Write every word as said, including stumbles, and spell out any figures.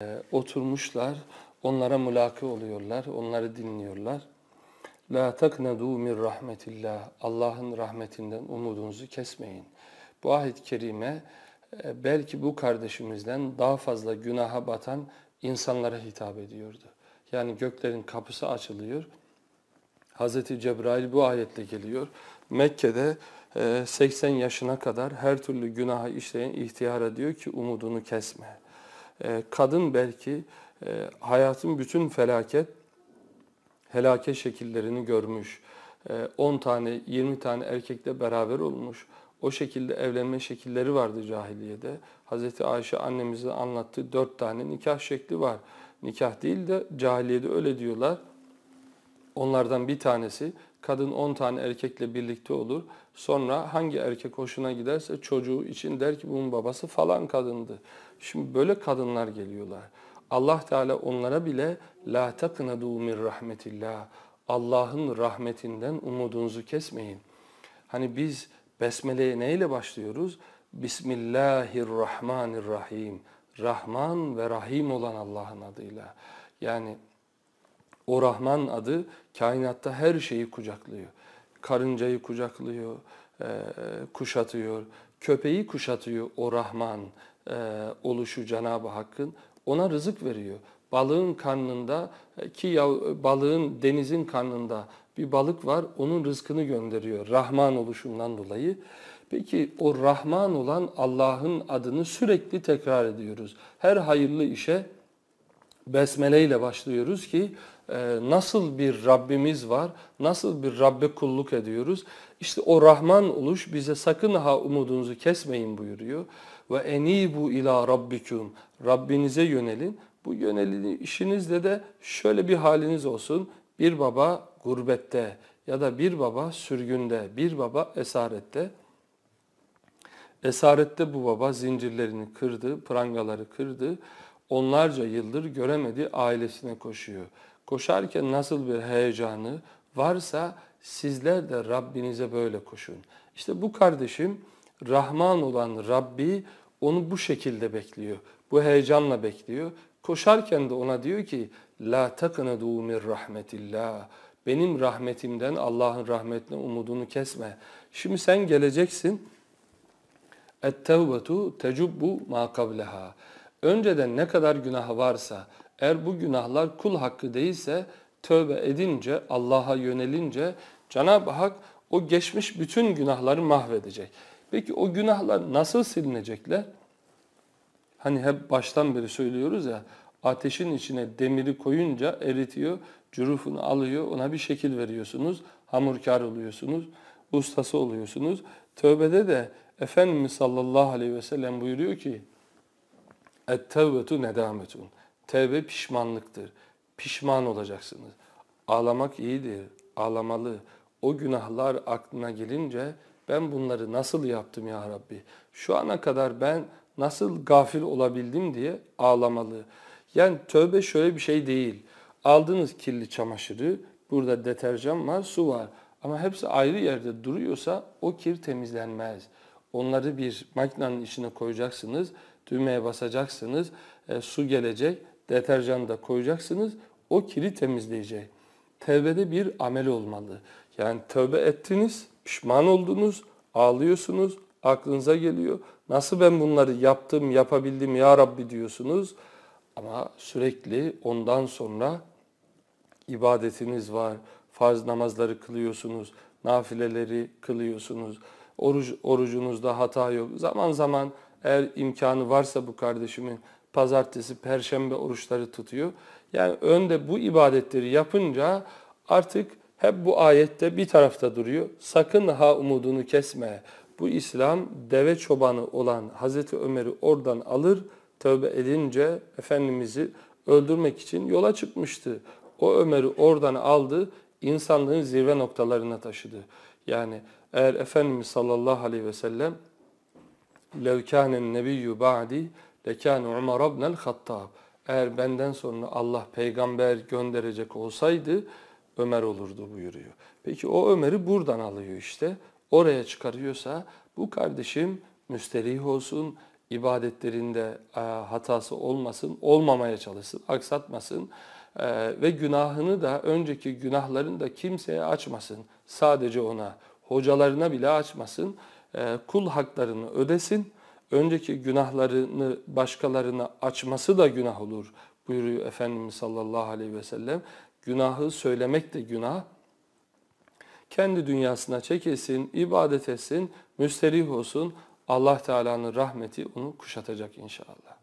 Oturmuşlar, onlara mülaki oluyorlar, onları dinliyorlar. La taknadu min rahmetillah. Allah'ın rahmetinden umudunuzu kesmeyin. Bu ayet-i kerime belki bu kardeşimizden daha fazla günaha batan insanlara hitap ediyordu. Yani göklerin kapısı açılıyor. Hazreti Cebrail bu ayetle geliyor. Mekke'de seksen yaşına kadar her türlü günahı işleyen ihtiyara diyor ki umudunu kesme. Kadın belki hayatın bütün felaket, helake şekillerini görmüş. on tane, yirmi tane erkekle beraber olmuş. O şekilde evlenme şekilleri vardı cahiliyede. Hazreti Ayşe annemizin anlattığı dört tane nikah şekli var. Nikah değil de cahiliyede öyle diyorlar. Onlardan bir tanesi kadın on tane erkekle birlikte olur. Sonra hangi erkek hoşuna giderse çocuğu için der ki bunun babası falan kadındı. Şimdi böyle kadınlar geliyorlar. Allah Teala onlara bile la taknadu min rahmetillah. Allah'ın rahmetinden umudunuzu kesmeyin. Hani biz besmeleye neyle başlıyoruz? Bismillahirrahmanirrahim. Rahman ve Rahim olan Allah'ın adıyla. Yani o Rahman adı kainatta her şeyi kucaklıyor. Karıncayı kucaklıyor, e, kuşatıyor, köpeği kuşatıyor o Rahman e, oluşu Cenab-ı Hakk'ın. Ona rızık veriyor. Balığın karnında ki ya, balığın denizin karnında bir balık var, onun rızkını gönderiyor Rahman oluşundan dolayı. Peki o Rahman olan Allah'ın adını sürekli tekrar ediyoruz. Her hayırlı işe Besmele ile başlıyoruz ki nasıl bir Rabbimiz var, nasıl bir Rabbe kulluk ediyoruz. İşte o Rahman oluş bize sakın ha umudunuzu kesmeyin buyuruyor. Ve enibu ila rabbikum. Rabbinize yönelin. Bu yönelişinizde de şöyle bir haliniz olsun. Bir baba gurbette ya da bir baba sürgünde, bir baba esarette. Esarette bu baba zincirlerini kırdı, prangaları kırdı. Onlarca yıldır göremedi, ailesine koşuyor. Koşarken nasıl bir heyecanı varsa sizler de Rabbinize böyle koşun. İşte bu kardeşim Rahman olan Rabbi onu bu şekilde bekliyor. Bu heyecanla bekliyor. Koşarken de ona diyor ki la taknadu min rahmetillah. Benim rahmetimden, Allah'ın rahmetine umudunu kesme. Şimdi sen geleceksin. Et-tevbetu tecubbu ma kableha. Önceden ne kadar günah varsa, eğer bu günahlar kul hakkı değilse, tövbe edince, Allah'a yönelince Cenab-ı Hak o geçmiş bütün günahları mahvedecek. Peki o günahlar nasıl silinecekler? Hani hep baştan beri söylüyoruz ya, ateşin içine demiri koyunca eritiyor, cürufunu alıyor, ona bir şekil veriyorsunuz, hamurkar oluyorsunuz, ustası oluyorsunuz. Tövbede de Efendimiz sallallahu aleyhi ve sellem buyuruyor ki, Et-tevbetu nedametun. Tevbe pişmanlıktır. Pişman olacaksınız. Ağlamak iyidir. Ağlamalı. O günahlar aklına gelince ben bunları nasıl yaptım ya Rabbi? Şu ana kadar ben nasıl gafil olabildim diye ağlamalı. Yani tövbe şöyle bir şey değil. Aldığınız kirli çamaşırı, burada deterjan var, su var. Ama hepsi ayrı yerde duruyorsa o kir temizlenmez. Onları bir makinenin içine koyacaksınız. Düğmeye basacaksınız, e, su gelecek, deterjanı da koyacaksınız, o kiri temizleyecek. Tevbede bir amel olmalı. Yani tövbe ettiniz, pişman oldunuz, ağlıyorsunuz, aklınıza geliyor. Nasıl ben bunları yaptım, yapabildim ya Rabbi diyorsunuz. Ama sürekli ondan sonra ibadetiniz var, farz namazları kılıyorsunuz, nafileleri kılıyorsunuz, oruç, orucunuzda hata yok. Zaman zaman eğer imkanı varsa bu kardeşimin pazartesi, perşembe oruçları tutuyor. Yani önde bu ibadetleri yapınca artık hep bu ayette bir tarafta duruyor. Sakın ha umudunu kesme. Bu İslam deve çobanı olan Hazreti Ömer'i oradan alır, tövbe edince Efendimiz'i öldürmek için yola çıkmıştı. O Ömer'i oradan aldı, insanlığın zirve noktalarına taşıdı. Yani eğer Efendimiz sallallahu aleyhi ve sellem لَوْ كَانَ النَّبِيُّ بَعْدِ لَكَانُ عُمَرَ بْنَ الْخَطَّابِ. Eğer benden sonra Allah peygamber gönderecek olsaydı Ömer olurdu buyuruyor. Peki o Ömer'i buradan alıyor işte. Oraya çıkarıyorsa bu kardeşim müsterih olsun, ibadetlerinde e, hatası olmasın, olmamaya çalışsın, aksatmasın. E, ve günahını da, önceki günahlarını da kimseye açmasın. Sadece ona, hocalarına bile açmasın. E, kul haklarını ödesin. Önceki günahlarını başkalarına açması da günah olur buyuruyor Efendimiz sallallahu aleyhi ve sellem. Günahı söylemek de günah. Kendi dünyasına çekilsin, ibadet etsin, müsterih olsun. Allah Teala'nın rahmeti onu kuşatacak inşallah.